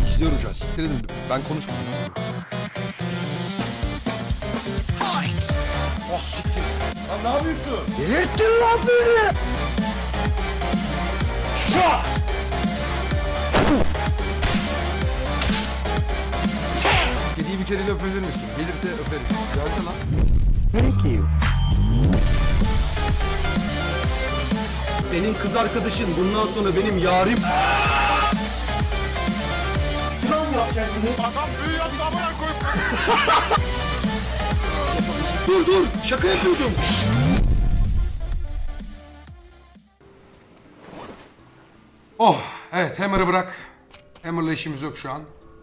İzliyorum şu an. Siktirelim. Ben konuşmuyorum. Oh siktir. Lan ne yapıyorsun? Delirttin lan beni! Şah! Kediyi bir kere öpebilir misin? Gelirse öperim. Geldi lan. Thank you. Senin kız arkadaşın bundan sonra benim yarim. Plan yap kendini. Adam büyü yaptı amına koyup. Dur şaka yapıyordum. Oh evet Hammer'ı bırak. Hammer'la işimiz yok şu an.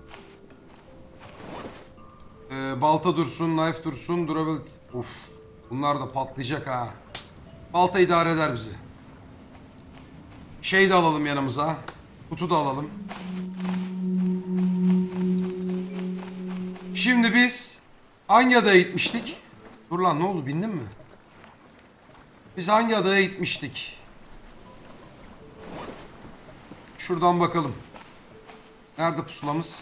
Balta dursun, knife dursun, durability. Uf, bunlar da patlayacak ha. Balta idare eder bizi. Şey de alalım yanımıza. Kutu da alalım. Şimdi biz hangi adaya gitmiştik? Dur lan ne oldu bindin mi? Biz hangi adaya gitmiştik? Şuradan bakalım. Nerede pusulamız?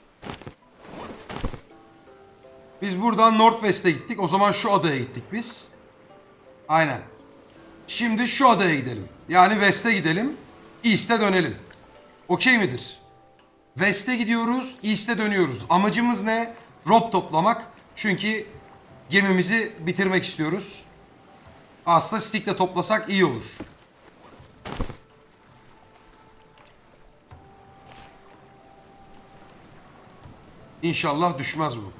Biz buradan Northwest'e gittik. O zaman şu adaya gittik biz. Aynen. Şimdi şu adaya gidelim. Yani West'e gidelim. East'e dönelim. Okey midir? West'e gidiyoruz, East'e dönüyoruz. Amacımız ne? Rope toplamak. Çünkü gemimizi bitirmek istiyoruz. Aslında stick'le toplasak iyi olur. İnşallah düşmez bu.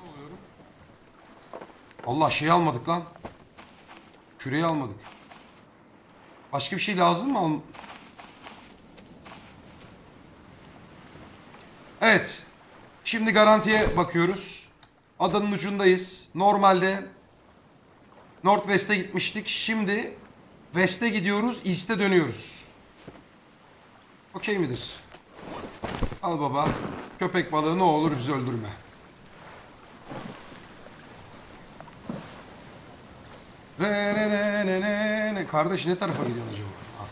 Allah şey almadık lan. Küreği almadık. Başka bir şey lazım mı? Evet. Şimdi garantiye bakıyoruz. Adanın ucundayız. Normalde Northwest'e gitmiştik. Şimdi West'e gidiyoruz. East'e dönüyoruz. Okey midir? Al baba. Köpek balığı ne olur bizi öldürme. Re. Kardeş ne tarafa gidiyorsun acaba? Ha.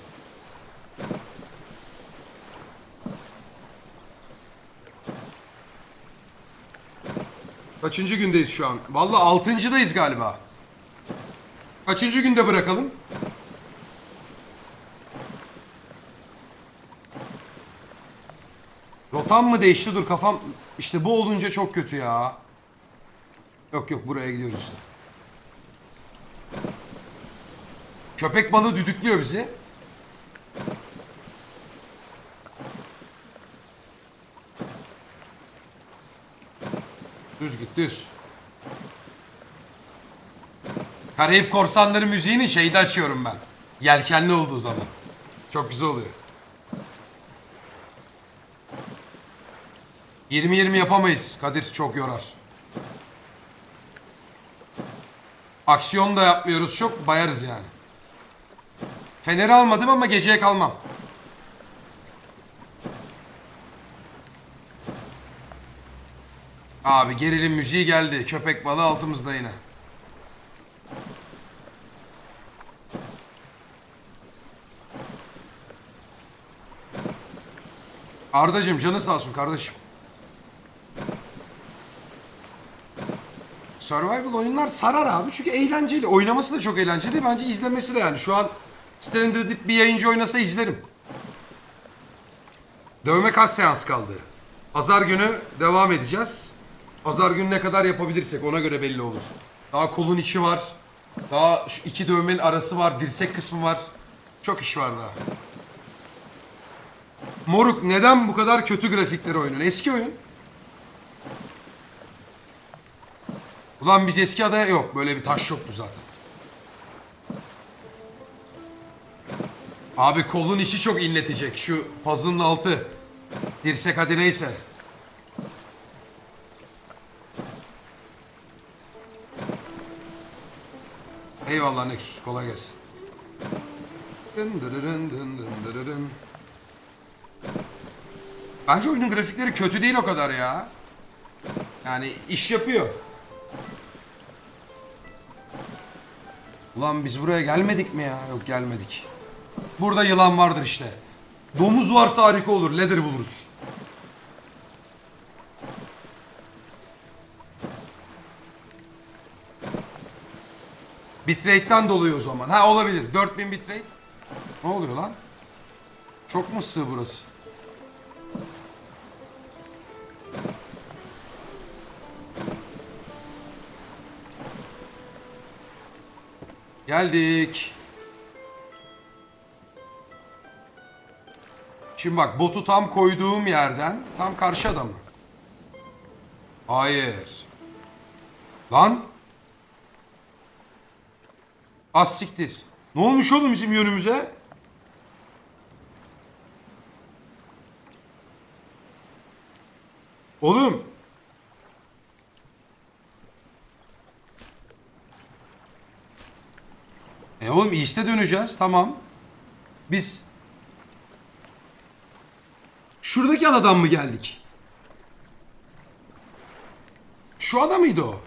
Kaçıncı gündeyiz şu an? Vallahi 6.'dayız galiba. Kaçıncı günde bırakalım? Rotam mı değişti? Dur kafam... İşte bu olunca çok kötü ya. Yok buraya gidiyoruz işte. Köpek balığı düdüklüyor bizi. Düz git düz. Karayip Korsanları müziğini şeyde açıyorum ben. Yelkenli olduğu zaman. Çok güzel oluyor. 20-20 yapamayız. Kadir çok yorar. Aksiyon da yapmıyoruz çok. Bayarız yani. Feneri almadım ama geceye kalmam. Abi gerilim müziği geldi. Köpek balığı altımızda yine. Ardacığım canı sağ olsun kardeşim. Survival oyunlar sarar abi çünkü eğlenceli. Oynaması da çok eğlenceli. Bence izlemesi de yani. Şu an Stranded bir yayıncı oynasa izlerim. Dövme kaç seans kaldı? Pazar günü devam edeceğiz. Pazar günü ne kadar yapabilirsek ona göre belli olur. Daha kolun içi var. Daha şu iki dövmenin arası var. Dirsek kısmı var. Çok iş var daha. Moruk neden bu kadar kötü grafikleri oyunun? Eski oyun. Ulan biz eski adaya yok. Böyle bir taş yoktu zaten. Abi kolun içi çok inletecek. Şu puzzle'ın altı. Dirsek hadi neyse. Eyvallah Nexus. Kolay gelsin. Bence oyunun grafikleri kötü değil o kadar ya. Yani iş yapıyor. Ulan biz buraya gelmedik mi ya? Yok gelmedik. Burada yılan vardır işte. Domuz varsa harika olur. Leather buluruz. Bitrate'den dolayı o zaman. Ha olabilir. 4000 bitrate. Ne oluyor lan? Çok mu sığ burası? Geldik. Şimdi bak botu tam koyduğum yerden tam karşı adamı. Hayır. Lan. Az siktir. Ne olmuş oğlum bizim yönümüze? Oğlum. Oğlum East'e döneceğiz. Tamam. Biz şuradaki adadan mı geldik? Şu ada mıydı o?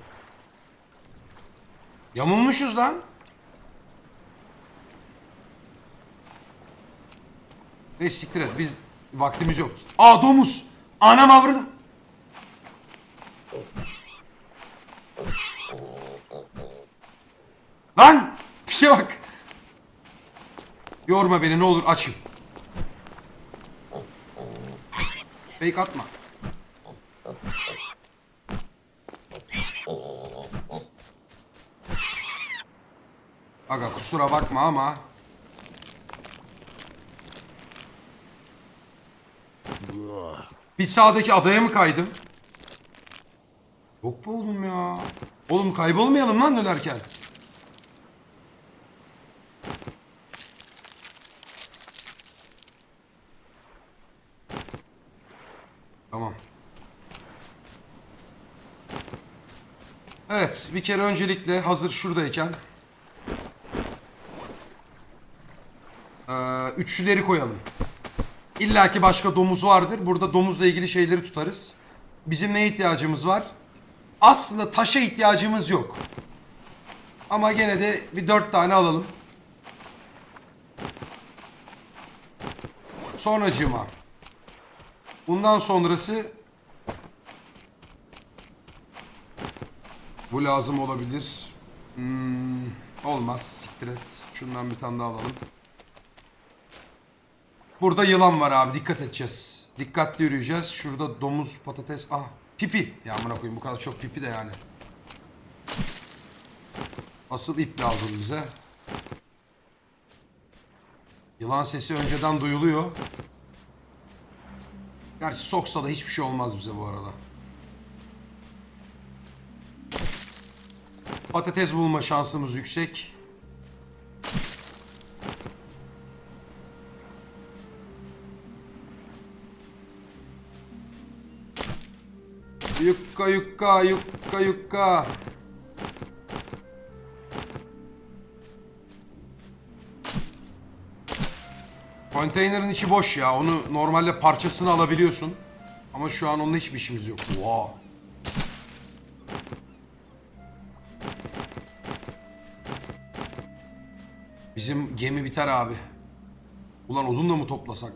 Yamulmuşuz lan. Siktir et. Biz vaktimiz yok. Aa domuz. Anam avradım. Lan. Bir şey bak. Yorma beni ne olur açım. Fake atma. Aga kusura bakma ama. Bir sağdaki adaya mı kaydım? Yok be oğlum ya. Oğlum kaybolmayalım lan dönerken. Tamam. Evet bir kere öncelikle hazır şuradayken üçlüleri koyalım. İlla ki başka domuz vardır. Burada domuzla ilgili şeyleri tutarız. Bizim neye ihtiyacımız var? Aslında taşa ihtiyacımız yok. Ama gene de bir 4 tane alalım. Sonracığıma. Bundan sonrası bu lazım olabilir. Olmaz. Siktir et. Şundan bir tane daha alalım. Burada yılan var abi. Dikkat edeceğiz. Dikkatli yürüyeceğiz. Şurada domuz, patates. Ah pipi. Ya amına koyayım bu kadar çok pipi de yani. Asıl ip lazım bize. Yılan sesi önceden duyuluyor. Gerçi soksa da hiçbir şey olmaz bize bu arada. Patates bulma şansımız yüksek. Yukka yukka yukka yukka. Konteynerin içi boş ya. Onu normalde parçasını alabiliyorsun. Ama şu an onunla hiçbir işimiz yok. Wow. Bizim gemi biter abi. Ulan odun da mı toplasak?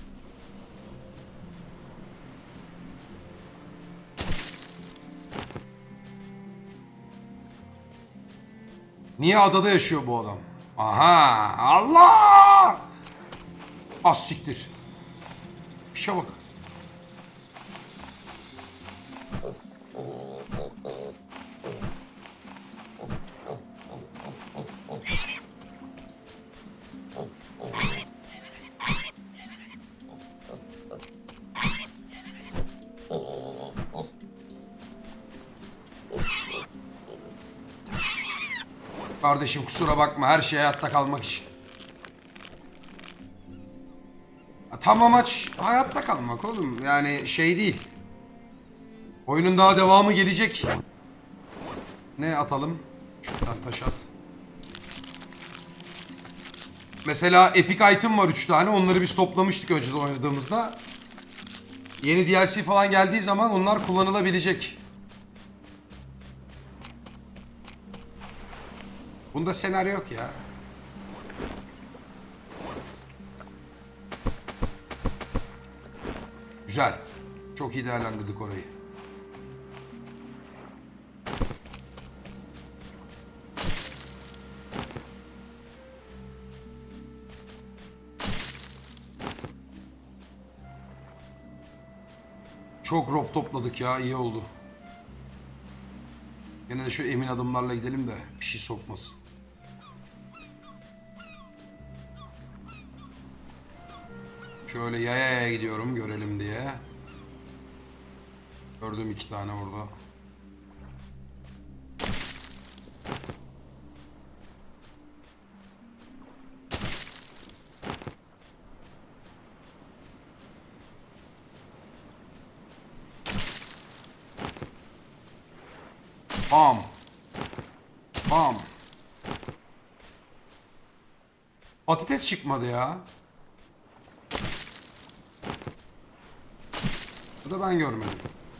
Niye adada yaşıyor bu adam? Aha! Allah! Az siktir. Bir şey bak. Kardeşim kusura bakma her şey hayatta kalmak için. Tam amaç hayatta kalmak oğlum. Yani şey değil. Oyunun daha devamı gelecek. Ne atalım? Şuradan taş at. Mesela epic item var 3 tane. Onları biz toplamıştık önceden oynadığımızda. Yeni DLC falan geldiği zaman onlar kullanılabilecek. Bunda senaryo yok ya. Güzel. Çok iyi değerlendirdik orayı. Çok rob topladık ya, iyi oldu. Yine de şu emin adımlarla gidelim de bir şey sokmasın. Şöyle yaya gidiyorum görelim diye. Gördüm 2 tane orada. Bam. Bam. Patates çıkmadı ya. Bu da ben görmedim.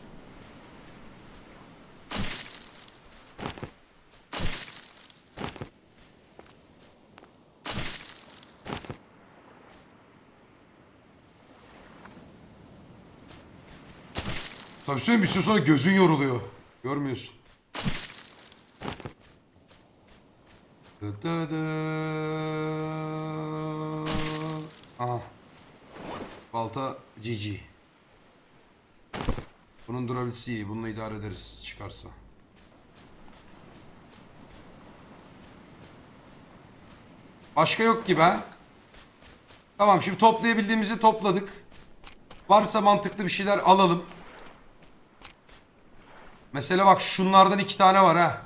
Tabii söyleyeyim, bir süre sonra gözün yoruluyor. Görmüyorsun. Aha. Balta GG. Bunun durability iyi. Bununla idare ederiz çıkarsa. Başka yok gibi ha. Tamam, şimdi toplayabildiğimizi topladık. Varsa mantıklı bir şeyler alalım. Mesela bak, şunlardan 2 tane var ha.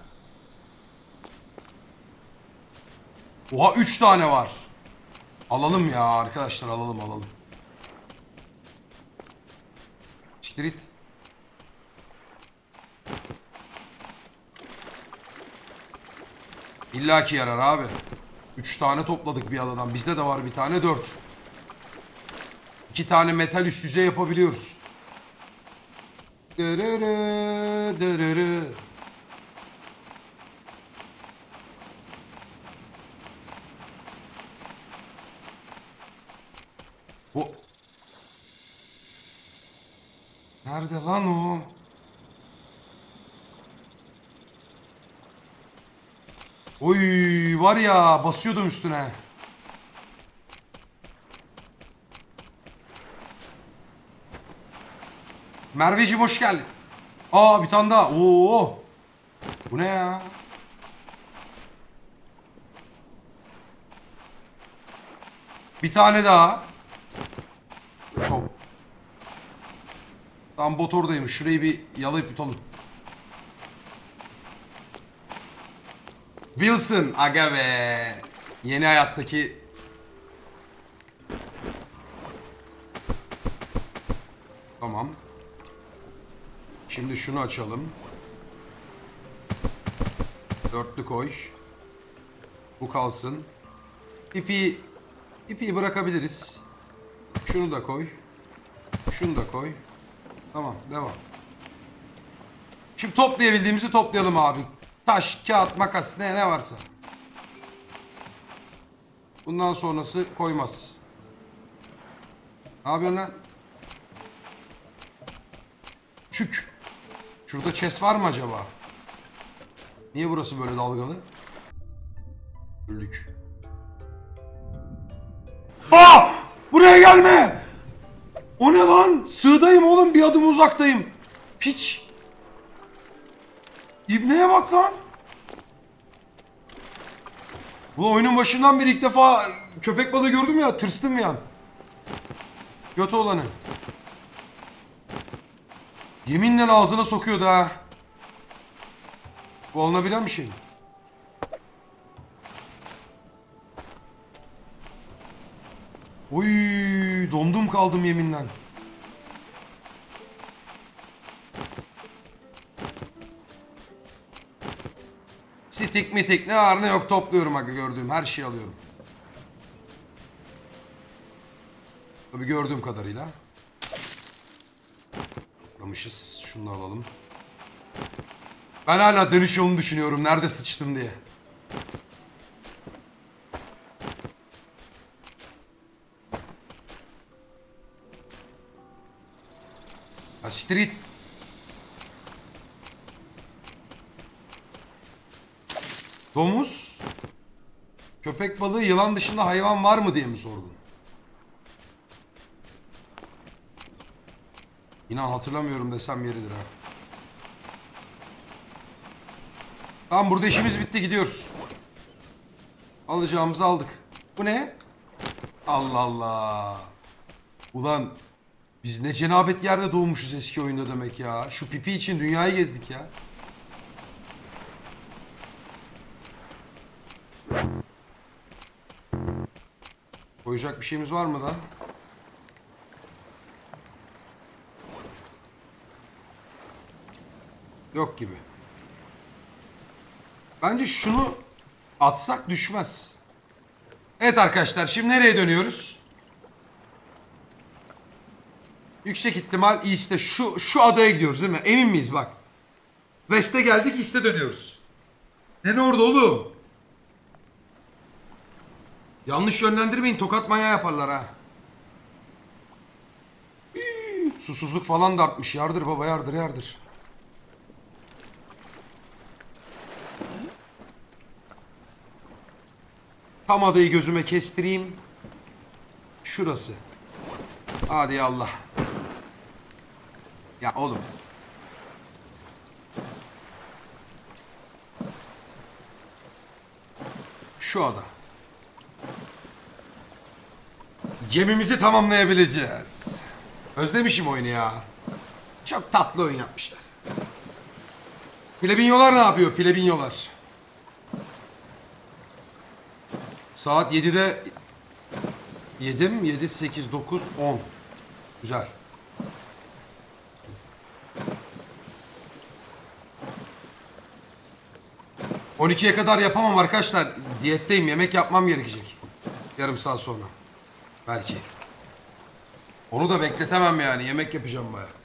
Oha, 3 tane var. Alalım ya arkadaşlar, alalım. Siktir it. İlla ki yarar abi. 3 tane topladık bir adadan. Bizde de var bir tane, 4. 2 tane metal üst düzey yapabiliyoruz. Dırırı, dırırı. O. Nerede lan o? Oy, var ya, basıyordum üstüne. Merveciğim hoş geldin. Aa, bir tane daha. Oo. Bu ne ya? Bir tane daha. Top. Tam bot oradaymış. Şurayı bir yalayıp tutalım. Wilson, aga be. Yeni hayattaki. Tamam. Şimdi şunu açalım. Dörtlü koy. Bu kalsın. İpi bırakabiliriz. Şunu da koy. Şunu da koy. Tamam, devam. Şimdi toplayabildiğimizi toplayalım abi. Taş, kağıt, makas, ne varsa. Bundan sonrası koymaz. Ne yapıyorsun lan? Çük. Şurada chest var mı acaba? Niye burası böyle dalgalı? Öldük. Aa! Buraya gelme! O ne lan? Sığdayım oğlum, bir adım uzaktayım. Piç. İbneye bak lan. Bu oyunun başından beri ilk defa köpek balığı gördüm ya, tırstım ya. Götü olanı. Yeminle ağzına sokuyordu ha. Bu alınabilen bir şey mi? Oy, dondum kaldım yeminle. Stick mitik ne var ne yok topluyorum aga, gördüğüm her şeyi alıyorum. Tabii gördüğüm kadarıyla. Toplamışız. Şunu da alalım. Ben hala dönüş yolunu düşünüyorum. Nerede sıçtım diye. Ha, street. Domuz. Köpek balığı, yılan dışında hayvan var mı diye mi sordun? İnan hatırlamıyorum desem yeridir ha. Tamam, burada işimiz bitti, gidiyoruz. Alacağımızı aldık. Bu ne? Allah Allah. Ulan biz ne cenabet yerde doğmuşuz eski oyunda demek ya. Şu pipi için dünyayı gezdik ya. Koyacak bir şeyimiz var mı da? Yok gibi. Bence şunu atsak düşmez. Evet arkadaşlar, şimdi nereye dönüyoruz? Yüksek ihtimal East'e, şu adaya gidiyoruz değil mi? Emin miyiz bak. West'e geldik, East'e dönüyoruz. Ne orada oğlum? Yanlış yönlendirmeyin, tokat manyağı yaparlar ha. Susuzluk falan da artmış. Yardır baba, yardır yardır. Tam adayı gözüme kestireyim. Şurası. Hadi ya Allah. Ya oğlum. Şu ada. Gemimizi tamamlayabileceğiz. Özlemişim oyunu ya. Çok tatlı oyun yapmışlar. Plebinyolar ne yapıyor? Plebinyolar. Saat 7'de yedim. 7, 8, 9, 10. Güzel. ...12'ye kadar yapamam arkadaşlar. Diyetteyim. Yemek yapmam gerekecek. Yarım saat sonra. Belki. Onu da bekletemem yani. Yemek yapacağım baya.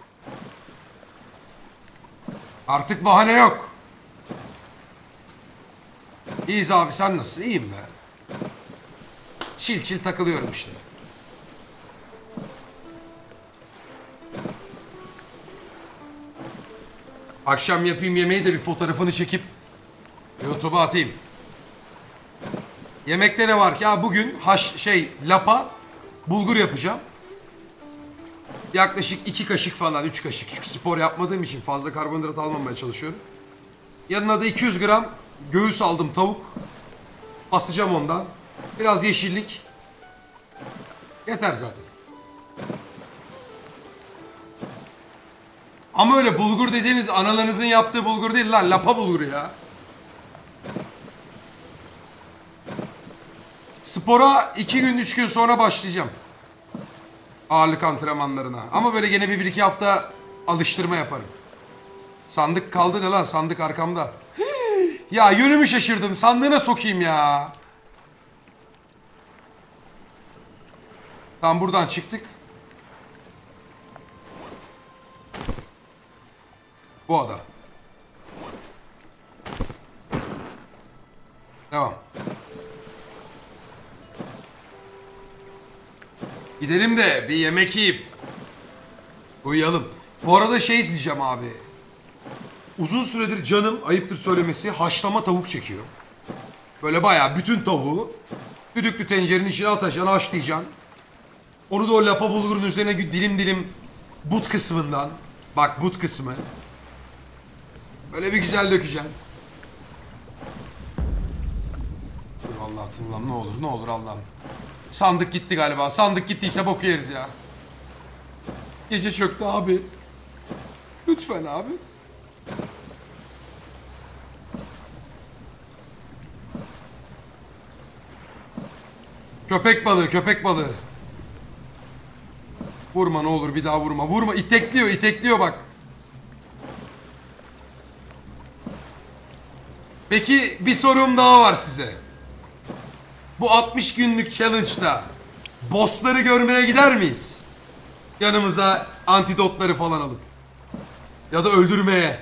Artık bahane yok. İyiyiz abi, sen nasılsın? İyiyim be. Çil çil takılıyorum işte. Akşam yapayım yemeği de bir fotoğrafını çekip YouTube'a atayım. Yemekte ne var ki? Ya bugün lapa bulgur yapacağım. Yaklaşık 2 kaşık falan, 3 kaşık. Çünkü spor yapmadığım için fazla karbonhidrat almamaya çalışıyorum. Yanına da 200 gram göğüs aldım, tavuk. Basacağım ondan. Biraz yeşillik. Yeter zaten. Ama öyle bulgur dediğiniz analarınızın yaptığı bulgur değil lan. Lapa bulguru ya. Spora 2 gün 3 gün sonra başlayacağım. Ağırlık antrenmanlarına. Ama böyle gene bir iki hafta alıştırma yaparım. Sandık kaldı ne lan? Sandık arkamda. Ya yönümü şaşırdım. Sandığına sokayım ya. Tamam, buradan çıktık. Bu ada. Devam. Gidelim de bir yemek yiyip uyuyalım. Bu arada şey izleyeceğim abi. Uzun süredir canım, ayıptır söylemesi, haşlama tavuk çekiyor. Böyle bayağı bütün tavuğu düdüklü tencerenin içine atacaksın, haşlayacaksın. Onu da o lapa bulgurun üzerine dilim dilim but kısmından, bak but kısmı. Böyle bir güzel dökeceksin. Allah Allah'ım, ne olur Allah'ım. Sandık gitti galiba. Sandık gittiyse boku yeriz ya. Gece çöktü abi. Lütfen abi. Köpek balığı, köpek balığı. Vurma ne olur, bir daha vurma. Vurma, itekliyor, itekliyor bak. Peki bir sorum daha var size. Bu 60 günlük challenge'da bossları görmeye gider miyiz? Yanımıza antidotları falan alıp. Ya da öldürmeye.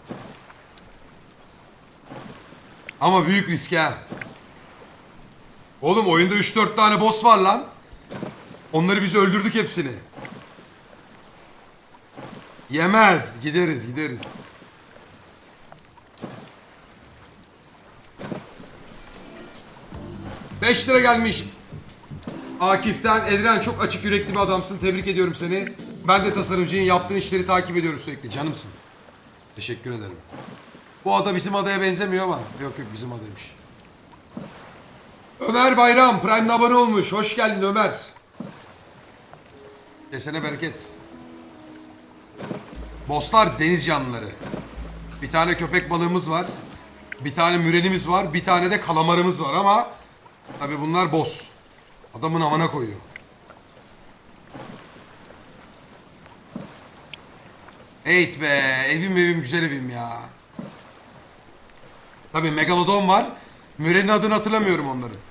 Ama büyük risk ha. Oğlum oyunda 3-4 tane boss var lan. Onları biz öldürdük hepsini. Yemez. Gideriz gideriz. Beş lira gelmiş. Akif'ten. Edren çok açık yürekli bir adamsın. Tebrik ediyorum seni. Ben de tasarımcının yaptığın işleri takip ediyorum sürekli. Canımsın. Teşekkür ederim. Bu ada bizim adaya benzemiyor ama. Yok yok bizim adaymış. Ömer Bayram Prime'de abone olmuş. Hoş geldin Ömer. Kesene bereket. Bosslar deniz canlıları. Bir tane köpek balığımız var. Bir tane mürenimiz var. Bir tane de kalamarımız var ama tabii bunlar boss. Adamın amına koyuyor. Eğit be. Evim güzel evim ya. Tabii Megalodon var. Mürenin adını hatırlamıyorum onların.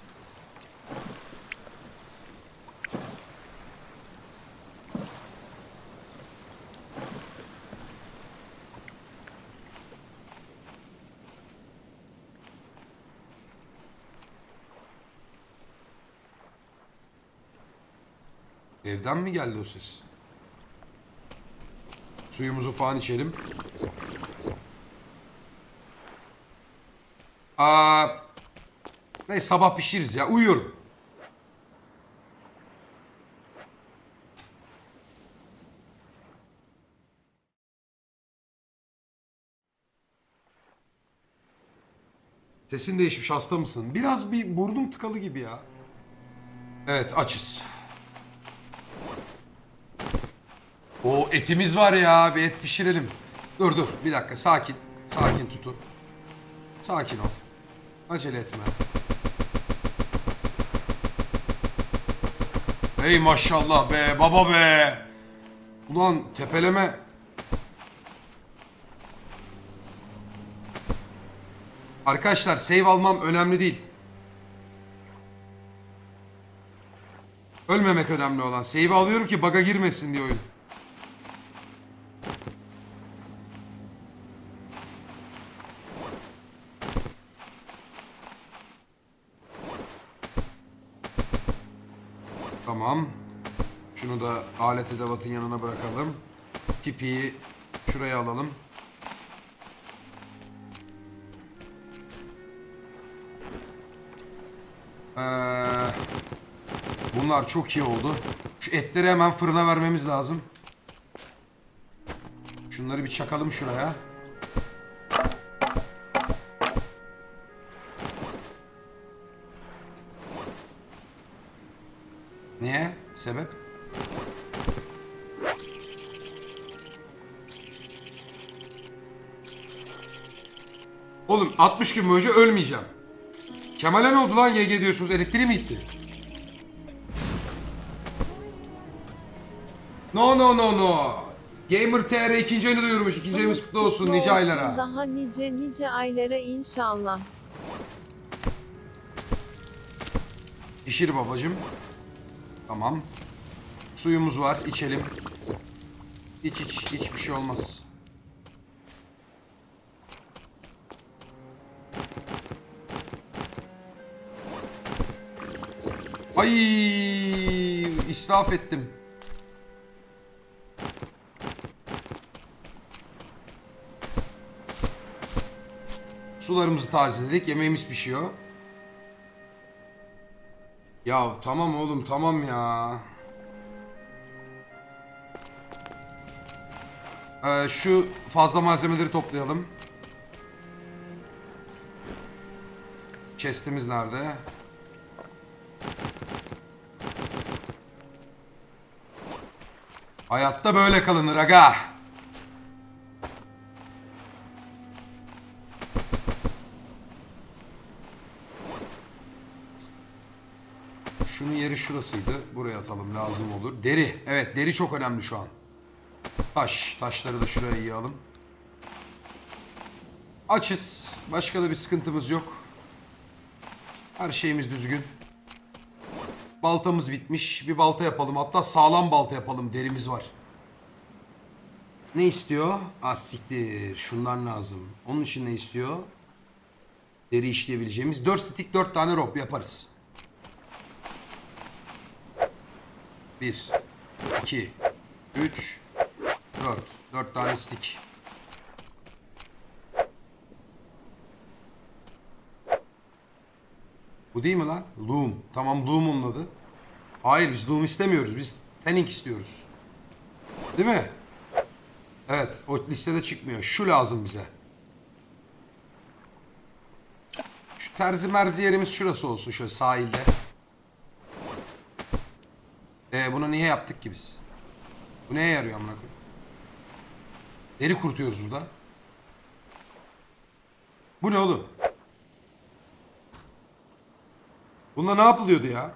Evden mi geldi o ses? Suyumuzu falan içelim. Ne sabah pişiririz ya. Uyuyorum. Sesin değişmiş, hasta mısın? Biraz bir burnum tıkalı gibi ya. Evet, açız. O etimiz var ya, bir et pişirelim. Dur bir dakika, sakin. Sakin tutun. Sakin ol. Acele etme. Hey maşallah be baba be. Ulan tepeleme. Arkadaşlar save almam önemli değil. Ölmemek önemli olan. Save alıyorum ki bug'a girmesin diye oyun. Tamam. Şunu da alet edevatın yanına bırakalım. Pipiyi şuraya alalım. Bunlar çok iyi oldu. Şu etleri hemen fırına vermemiz lazım. Şunları bir çakalım şuraya. Niye? Sebep? Oğlum 60 gün boyunca ölmeyeceğim. Kemal'e ne oldu lan YG diyorsunuz? Elektriği mi gitti? No. Gamer TR ikinci ayını duyurmuş. İkinci ayımız kutlu olsun nice aylara. Daha nice aylara inşallah. Pişir babacım. Tamam. Suyumuz var. İçelim. İç. Hiçbir şey olmaz. Ay, israf ettim. Sularımızı tazeledik. Yemeğimiz pişiyor. Ya tamam oğlum tamam ya. Şu fazla malzemeleri toplayalım. Chest'imiz nerede? Hayatta böyle kalınır aga. Şunun yeri şurasıydı. Buraya atalım lazım olur. Deri. Evet deri çok önemli şu an. Taşları da şuraya yığalım. Açız. Başka da bir sıkıntımız yok. Her şeyimiz düzgün. Baltamız bitmiş. Bir balta yapalım. Hatta sağlam balta yapalım. Derimiz var. Ne istiyor? Siktir. Şundan lazım. Onun için ne istiyor? Deri işleyebileceğimiz 4 stick 4 tane rope yaparız. 1 2 3 4 4 tane stick. Bu değil mi lan? Loom. Tamam Loom onun adı. Hayır biz Loom istemiyoruz. Biz tanning istiyoruz. Değil mi? Evet. O listede çıkmıyor. Şu lazım bize. Şu terzi merzi yerimiz şurası olsun. Şöyle sahilde. Bunu niye yaptık ki biz? Bu neye yarıyor amına koyayım? Deri kurutuyoruz burada. Bu ne oğlum? Bunda ne yapılıyordu ya?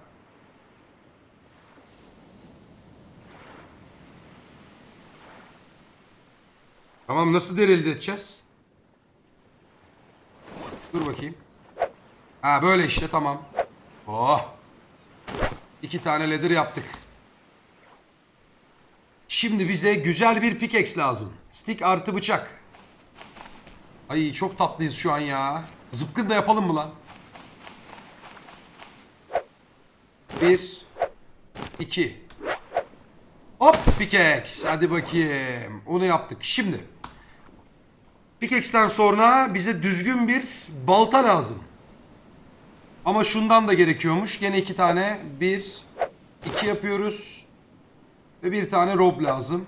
Tamam, nasıl deri elde edeceğiz? Dur bakayım. Ha böyle işte, tamam. Oh. 2 tane leather yaptık. Şimdi bize güzel bir pickaxe lazım. Stick artı bıçak. Ay çok tatlıyız şu an ya. Zıpkın da yapalım mı lan? 1 2 Hop pickaxe. Hadi bakayım. Onu yaptık. Şimdi pickaxe'ten sonra bize düzgün bir balta lazım. Ama şundan da gerekiyormuş. Gene 2 tane. 1 2 yapıyoruz. Ve 1 tane rope lazım.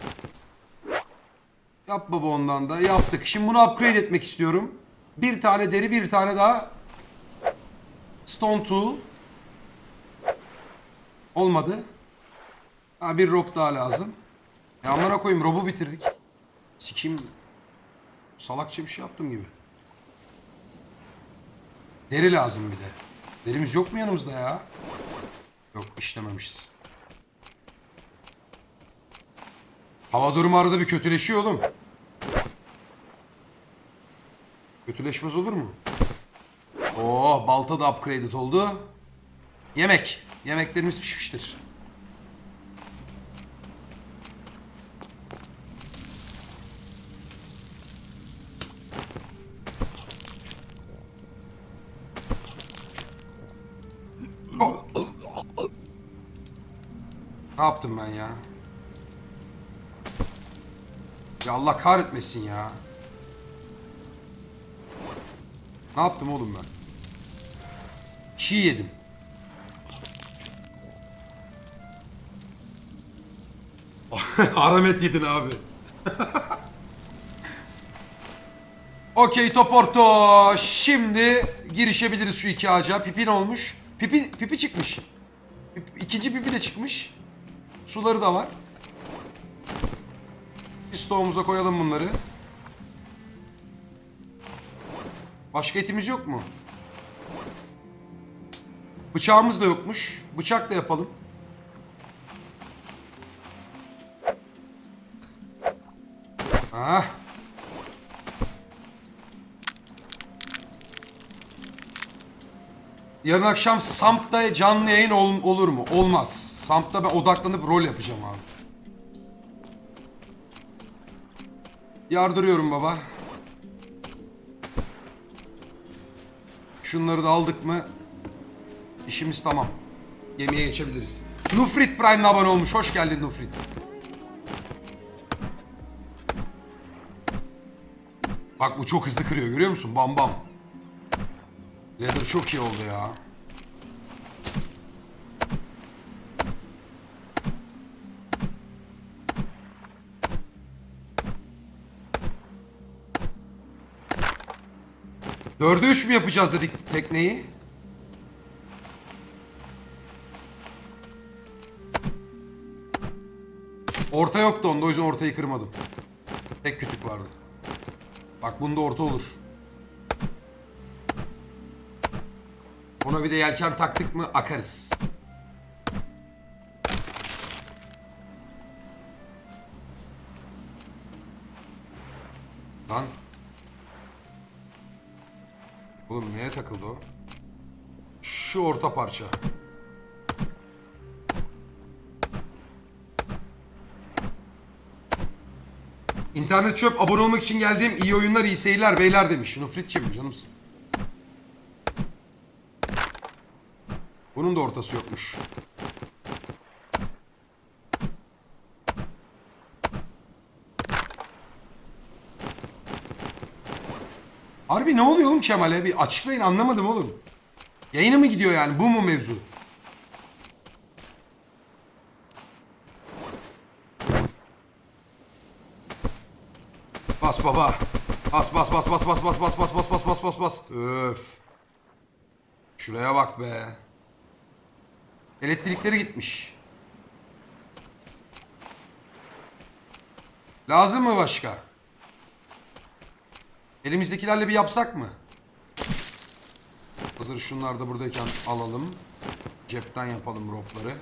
Yap baba, ondan da yaptık. Şimdi bunu upgrade etmek istiyorum. 1 tane deri, 1 tane daha stone tool. Olmadı. Ha, bir rope daha lazım. Amına koyayım, rope'u bitirdik. Sikeyim. Salakça bir şey yaptım gibi. Deri lazım bir de. Derimiz yok mu yanımızda ya? Yok, işlememişiz. Hava durumu arada bir kötüleşiyor oğlum. Kötüleşmez olur mu? Oh, balta da upgraded oldu. Yemek. Yemeklerimiz pişmiştir. Oh. Ne yaptım ben ya? Ya Allah kahretmesin ya. Ne yaptım oğlum ben? Çiğ yedim. Aramet yedin abi. Okey Toporto. Şimdi girişebiliriz şu 2 ağaca. Pipi ne olmuş? Pipi çıkmış. İkinci pipi de çıkmış. Suları da var. Bir stoğumuza koyalım bunları. Başka etimiz yok mu? Bıçağımız da yokmuş. Bıçak da yapalım. Ah. Yarın akşam Samp'ta canlı yayın olur mu? Olmaz. Samp'ta ben odaklanıp rol yapacağım abi. Yardırıyorum baba. Şunları da aldık mı İşimiz tamam. Yemeğe geçebiliriz. Nufrit Prime'le abone olmuş. Hoş geldin Nufrit. Bak bu çok hızlı kırıyor, görüyor musun? Bam bam. Leather çok iyi oldu ya. Dörde 3 mü yapacağız dedik tekneyi? Orta yoktu onda, o yüzden ortayı kırmadım. Tek kütük vardı. Bak bunda orta olur. Ona bir de yelken taktık mı akarız. Lan. Oğlum neye takıldı o? Şu orta parça. İnternet çöp, abone olmak için geldiğim iyi oyunlar, iyi seyirler beyler demiş. Nufritçim canımsın. Bunun da ortası yokmuş. Harbi ne oluyor oğlum Kemal'e? Bir açıklayın, anlamadım oğlum. Yayına mı gidiyor yani? Bu mu mevzu? Bas baba. Bas bas bas bas bas bas bas bas bas bas bas bas bas. Öf. Şuraya bak be. Elektrikleri gitmiş. Lazım mı başka? Elimizdekilerle bir yapsak mı? Hazır şunlar da buradayken alalım. Cepten yapalım ropları.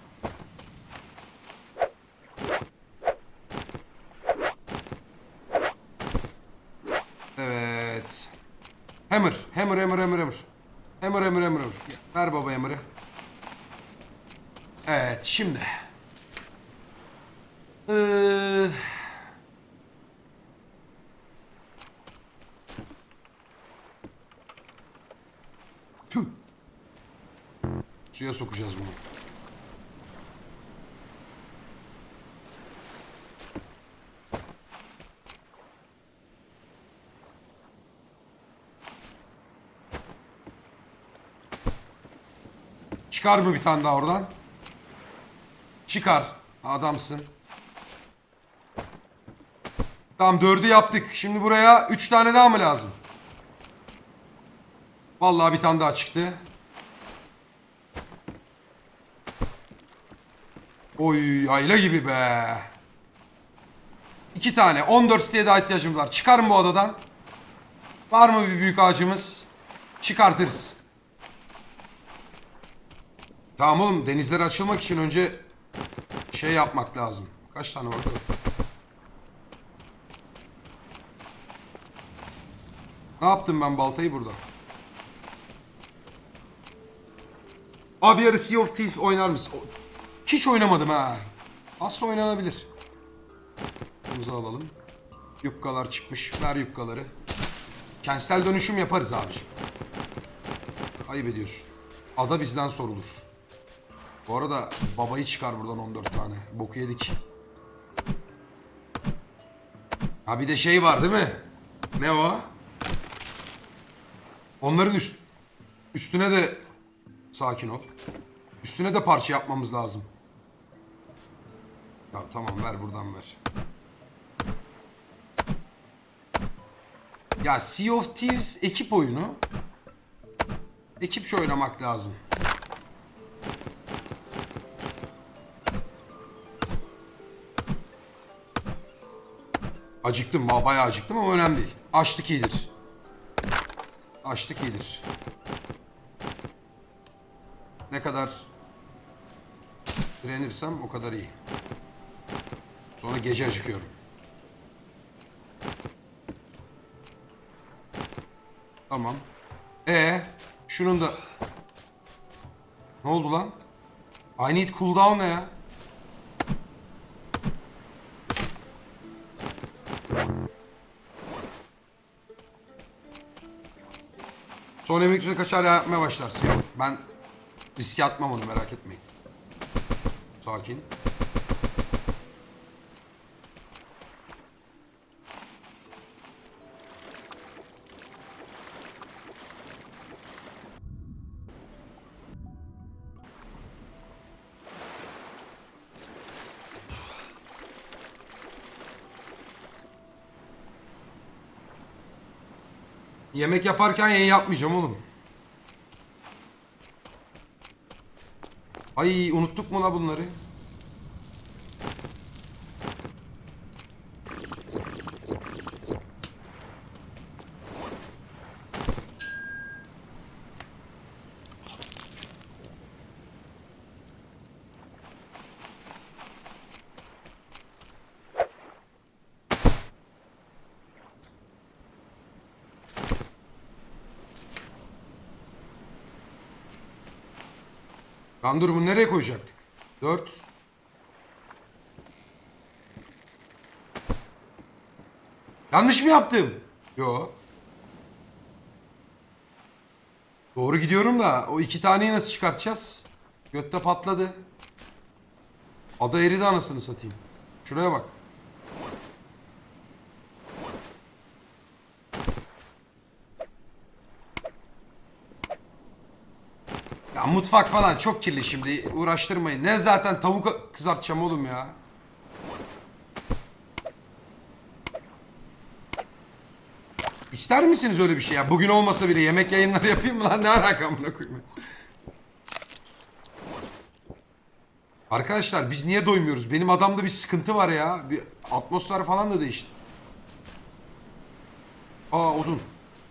Evet. Hammer. Hammer, hammer, hammer, hammer. Hammer, hammer, hammer. Ver baba hammer'ı. Evet, şimdi. Tüh. Suya sokacağız bunu. Çıkar mı bir tane daha oradan? Çıkar. Adamsın. Tamam 4'ü yaptık. Şimdi buraya 3 tane daha mı lazım? Vallahi bir tane daha çıktı. Oy yayla gibi be. 2 tane. 14 siteye daha ihtiyacımız var. Çıkar mı bu odadan? Var mı bir büyük ağacımız? Çıkartırız. Tamam oğlum denizlere açılmak için önce şey yapmak lazım. Kaç tane var? Ne yaptım ben baltayı burada? Abi yarı Sea of Thieves oynar mısın? Hiç oynamadım ha. Aslında oynanabilir. Bunu alalım. Yukkalar çıkmış. Ver yukkaları. Kentsel dönüşüm yaparız abiciğim. Ayıp ediyorsun. Ada bizden sorulur. Bu arada babayı çıkar buradan 14 tane. Boku yedik. Ha bir de şey var değil mi? Ne o? Onların üstüne de sakin ol. Üstüne de parça yapmamız lazım. Ya tamam ver buradan ver. Ya Sea of Thieves ekip oyunu. Ekipçe oynamak lazım. Acıktım, bayağı acıktım ama önemli değil. Açlık iyidir. Açlık iyidir. Ne kadar direnirsem o kadar iyi. Sonra gece acıkıyorum. Tamam. Şunun da... Ne oldu lan? I need cooldown ne ya? Sonra yemek üzere kaçar yapmaya başlarsın. Yok ben riske atmam onu merak etmeyin. Sakin. Yemek yaparken yayın yapmayacağım oğlum. Ay unuttuk mu la bunları? Lan dur bunu nereye koyacaktık? 4. Yanlış mı yaptım? Yo. Doğru gidiyorum da o 2 taneyi nasıl çıkartacağız? Götte patladı. Ada eridi anasını satayım. Şuraya bak. Ya mutfak falan çok kirli şimdi. Uğraştırmayın. Ne zaten tavuk kızartacağım oğlum ya. İster misiniz öyle bir şey ya? Bugün olmasa bile yemek yayınları yapayım mı lan? Ne alaka amına koyayım? Arkadaşlar biz niye doymuyoruz? Benim adamda bir sıkıntı var ya. Bir atmosfer falan da değişti. Aa odun.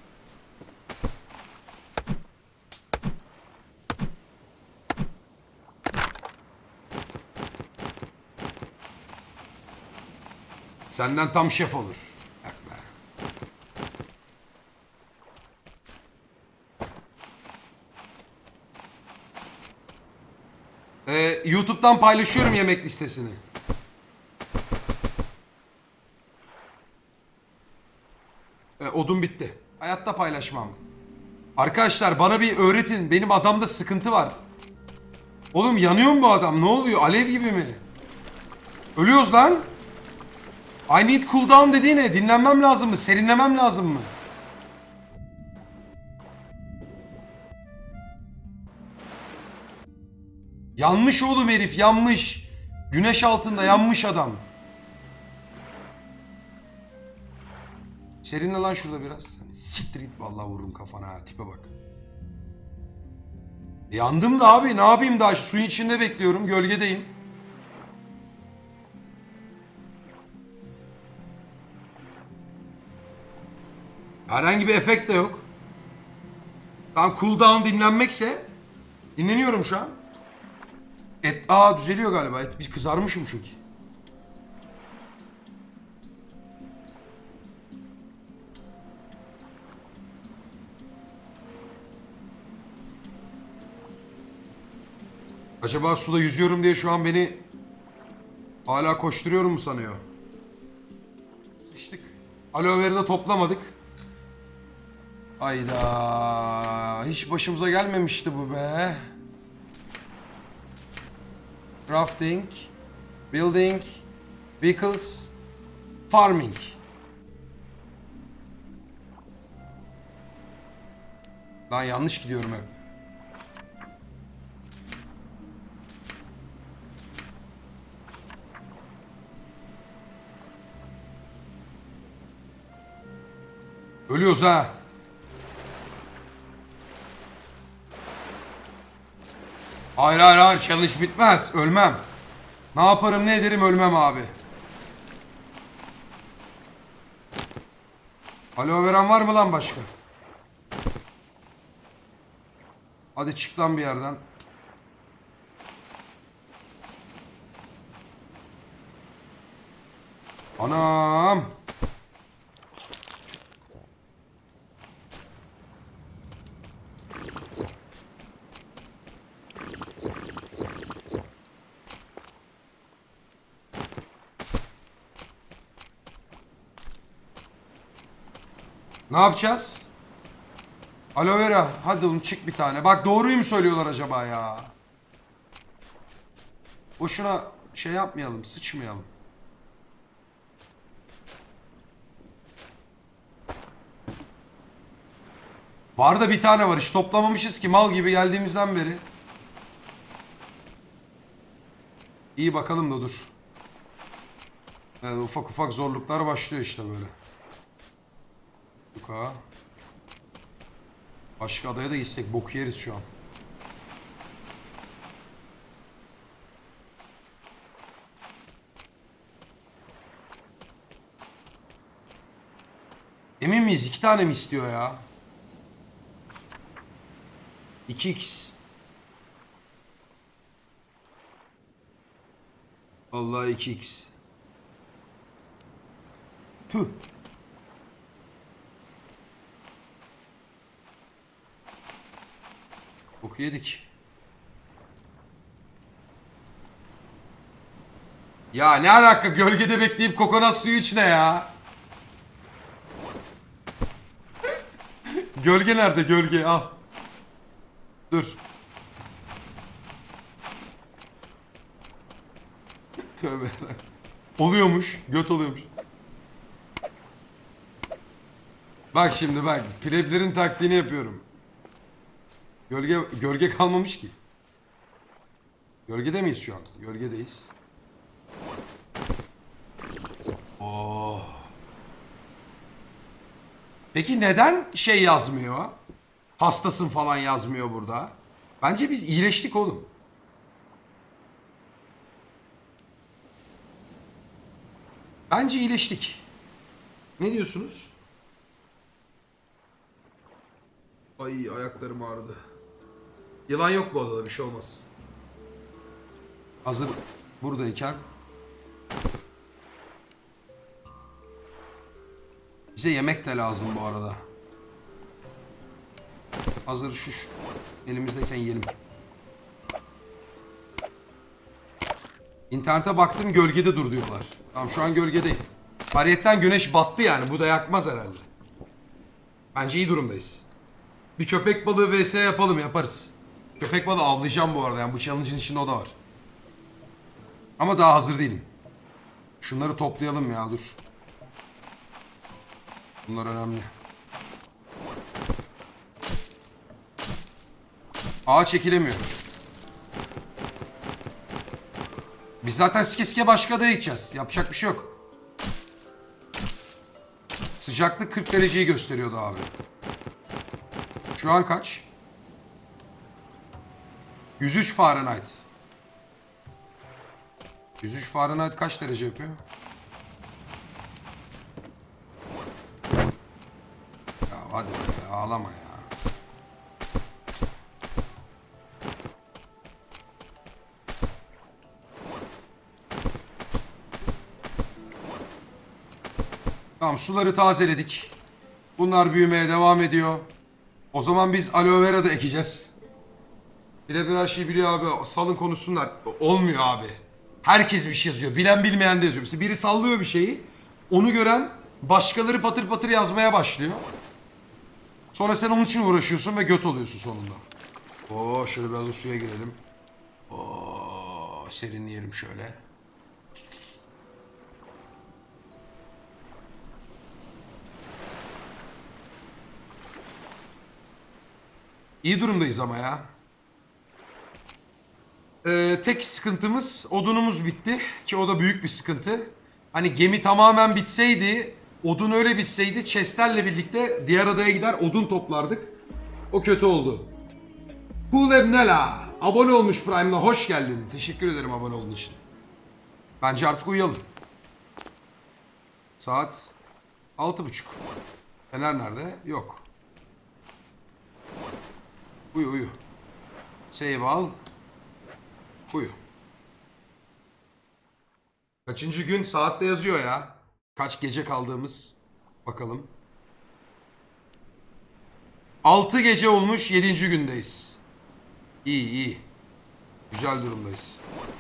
Senden tam şef olur. Bak be. YouTube'dan paylaşıyorum yemek listesini. Odun bitti. Hayatta paylaşmam. Arkadaşlar bana bir öğretin. Benim adamda sıkıntı var. Oğlum yanıyor mu bu adam? Ne oluyor? Alev gibi mi? Ölüyoruz lan. I need cooldown dediği ne? Dinlenmem lazım mı? Serinlemem lazım mı? Yanmış oğlum herif, yanmış. Güneş altında yanmış adam. Serinle lan şurada biraz. Sen siktir git vallahi vururum kafana ha. Tipe bak. Yandım da abi, ne yapayım daha? Suyun içinde bekliyorum, gölgedeyim. Herhangi bir efekt de yok. Tam cooldown dinlenmekse dinleniyorum şu an. Düzeliyor galiba. Bir kızarmışım çünkü. Acaba suda yüzüyorum diye şu an beni hala koşturuyorum mu sanıyor? Sıçtık. Aloe vera da toplamadık. Hayda. Hiç başımıza gelmemişti bu be. Crafting, building, vehicles, farming. Ben yanlış gidiyorum hep. Ölüyoruz ha. Hayır hayır hayır, challenge bitmez. Ölmem. Ne yaparım ne ederim ölmem abi. Aloe veren var mı lan başka? Hadi çık lan bir yerden. Anam. Ne yapacağız? Aloe vera. Hadi oğlum çık bir tane. Bak doğruyu mu söylüyorlar acaba ya? Boşuna şey yapmayalım. Sıçmayalım. Var da bir tane var. Hiç toplamamışız ki. Mal gibi geldiğimizden beri. İyi bakalım da dur. Evet, ufak ufak zorluklar başlıyor işte böyle. Yuka. Başka adaya da gitsek boku yeriz şu an. Emin miyiz? 2 tane mi istiyor ya? 2x. Vallahi 2x. Tüh. Boku yedik. Ya ne alaka, gölgede bekleyip kokonat suyu içine ya. Gölge nerede, gölge al. Dur. Tövbe. Oluyormuş, göt oluyormuş. Bak şimdi bak, pleblerin taktiğini yapıyorum. Gölge kalmamış ki. Gölgede miyiz şu an? Gölgedeyiz. Oh. Peki neden şey yazmıyor? Hastasın falan yazmıyor burada. Bence biz iyileştik oğlum. Bence iyileştik. Ne diyorsunuz? Ay ayaklarım ağrıdı. Yılan yok bu odada, bir şey olmaz. Hazır buradayken bize yemek de lazım bu arada. Hazır şu elimizdeyken yiyelim. İnternete baktım, gölgede dur diyorlar. Tamam, şu an gölgedeyim. Ariyetten güneş battı yani, bu da yakmaz herhalde. Bence iyi durumdayız. Bir köpek balığı vs yapalım, yaparız. Köpek balığı avlayacağım bu arada, yani bu challenge'ın içinde o da var. Ama daha hazır değilim. Şunları toplayalım ya, dur. Bunlar önemli. Ağa çekilemiyor. Biz zaten sike sike başka adaya gideceğiz. Yapacak bir şey yok. Sıcaklık 40 dereceyi gösteriyordu abi. Şu an kaç? 103 Fahrenheit. 103 Fahrenheit kaç derece yapıyor? Ya hadi be, ağlama ya. Tamam, suları tazeledik. Bunlar büyümeye devam ediyor. O zaman biz aloe vera da ekeceğiz. Birebir her şeyi biliyor abi. Salın konuşsunlar. Olmuyor abi. Herkes bir şey yazıyor. Bilen bilmeyen de yazıyor. Mesela biri sallıyor bir şeyi. Onu gören başkaları patır patır yazmaya başlıyor. Sonra sen onun için uğraşıyorsun ve göt oluyorsun sonunda. Oo, şöyle biraz da suya girelim. Oo, serinleyelim şöyle. İyi durumdayız ama ya. Tek sıkıntımız odunumuz bitti. Ki o da büyük bir sıkıntı. Hani gemi tamamen bitseydi, odun öyle bitseydi, chestlerle birlikte diğer adaya gider odun toplardık. O kötü oldu. Kulebnela abone olmuş Prime'la, hoş geldin. Teşekkür ederim abone olduğun için. Bence artık uyuyalım. Saat 6:30. Fener nerede? Yok. Uyu uyu. Save al. Uyu. Kaçıncı gün? Saatte yazıyor ya. Kaç gece kaldığımız. Bakalım. 6 gece olmuş, 7. gündeyiz. İyi iyi. Güzel durumdayız.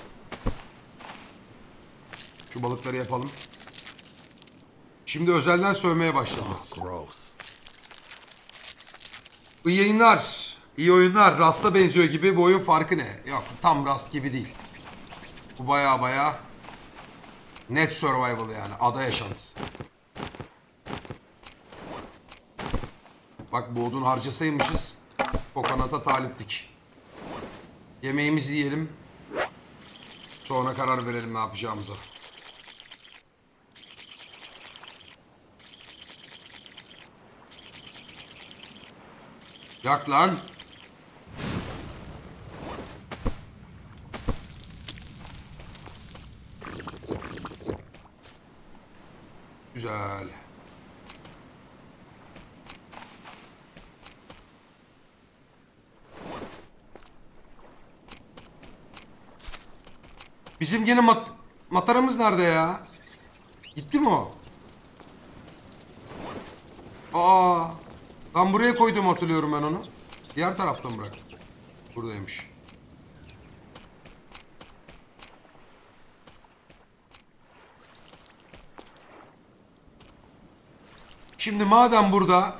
Şu balıkları yapalım. Şimdi özelden sövmeye başladı. Gross. İyi yayınlar. İyi oyunlar. Rust'a benziyor gibi, bu oyun farkı ne? Yok, tam Rust gibi değil. Bu baya net survival yani. Ada yaşantısı. Bak, bu odun harcasaymışız. Kokonata taliptik. Yemeğimizi yiyelim. Sonra karar verelim ne yapacağımıza. Yak lan. Güzel. Bizim gene mataramız nerede ya? Gitti mi o? Aa, ben buraya koydum, hatırlıyorum ben onu. Diğer taraftan bırak. Buradaymış. Şimdi madem burada,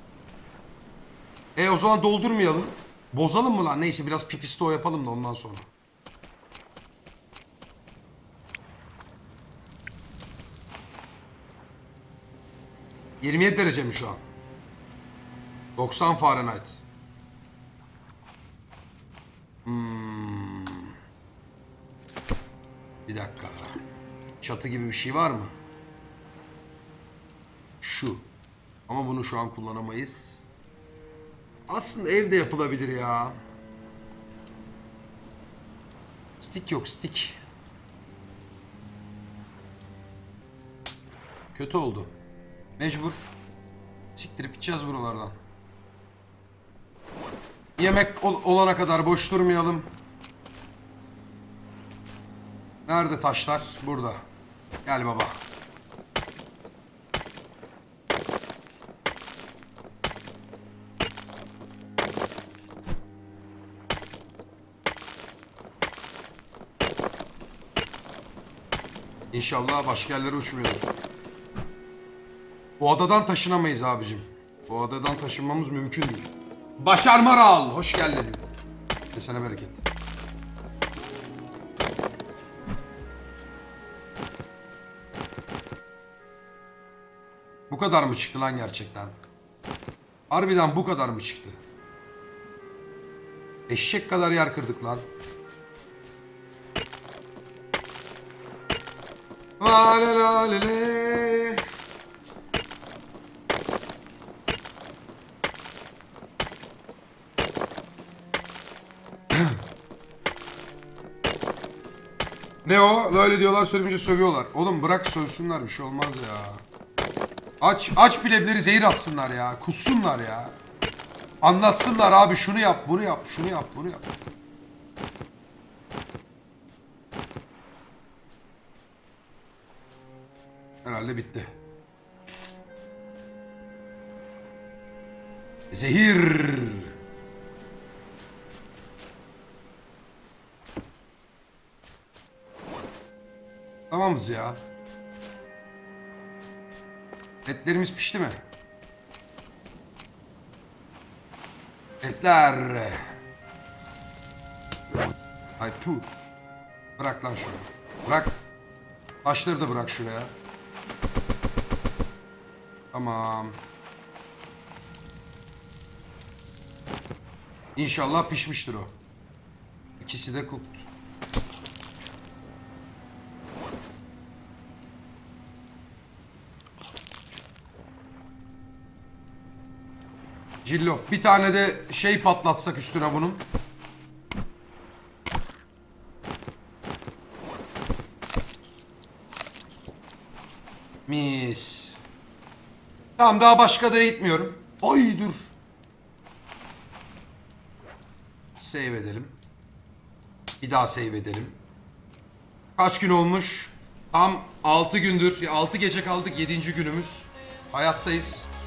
o zaman doldurmayalım. Bozalım mı lan? Neyse, biraz pipisto yapalım da ondan sonra. ...27 derece mi şu an? 90 Fahrenheit. Bir dakika. Çatı gibi bir şey var mı? Şu. Ama bunu şu an kullanamayız. Aslında evde yapılabilir ya. Stick yok, stick. Kötü oldu. Mecbur. Siktirip gideceğiz buralardan. Yemek olana kadar boş durmayalım. Nerede taşlar? Burada. Gel baba. İnşallah başka yerlere uçmuyordur. Bu adadan taşınamayız abicim. Bu adadan taşınmamız mümkün değil. Başar Maral, hoş geldin. Kesene bereket. Bu kadar mı çıktı lan gerçekten? Harbiden bu kadar mı çıktı? Eşek kadar yer kırdık lan. Valelale. Ne o? Böyle diyorlar, söyleyince sövüyorlar. Oğlum bırak sövsünler, bir şey olmaz ya. Aç bilebleri zehir atsınlar ya. Kussunlar ya. Anlatsınlar abi, şunu yap, bunu yap, şunu yap, bunu yap. Herhalde bitti. Zehir. Tamamız ya. Etlerimiz pişti mi? Etler. Ay puh. Bırak lan şunu. Bırak. Taşları da bırak şuraya. Tamam. İnşallah pişmiştir o. İkisi de cooked. Cillo. Bir tane de şey patlatsak üstüne bunun. Mis. Tamam, daha başka da gitmiyorum. Ay dur. Save edelim. Bir daha save edelim. Kaç gün olmuş? Tam 6 gündür. 6 gece kaldık. 7. günümüz. Hayattayız.